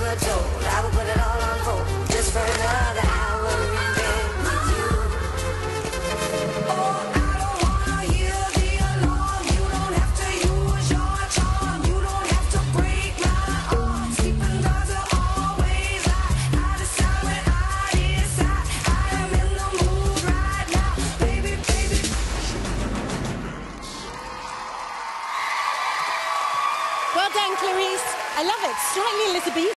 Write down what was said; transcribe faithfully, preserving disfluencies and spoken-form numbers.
never told. I would put it all on hold just for another hour in bed with you. Oh, I don't wanna hear the alarm. You don't have to use your charm. You don't have to break my arm. Sleeping dogs are always lie. I decide when I decide. I am in the mood right now, baby, baby. Well done, Clarice. I love it. Slightly Elizabethan.